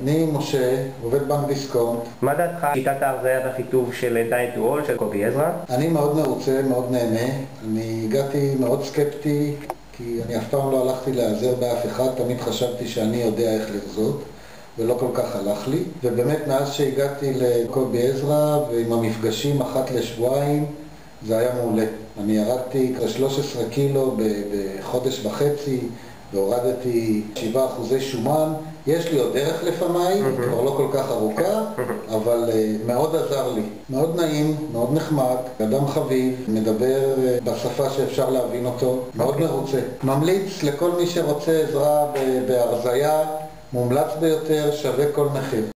אני משה, עובד בנק דיסקונט. מה דעתך על שיטת ההרזייה והחיתוב של Time to All של קובי עזרא? אני מאוד מרוצה, מאוד נהנה. אני הגעתי מאוד סקפטי, כי אני אף פעם לא הלכתי להיעזר באף אחד, תמיד חשבתי שאני יודע איך לרזות, ולא כל כך הלך לי. ובאמת מאז שהגעתי לקובי עזרא ועם המפגשים אחת לשבועיים, זה היה מעולה. אני ירדתי 13 קילו בחודש וחצי, והורדתי 7% שומן. יש לי עוד דרך לפניי, כבר לא כל כך ארוכה, אבל מאוד עזר לי. מאוד נעים, מאוד נחמד, אדם חביב, מדבר בשפה שאפשר להבין אותו, מאוד מרוצה. ממליץ לכל מי שרוצה עזרה בהרזייה, מומלץ ביותר, שווה כל מחיר.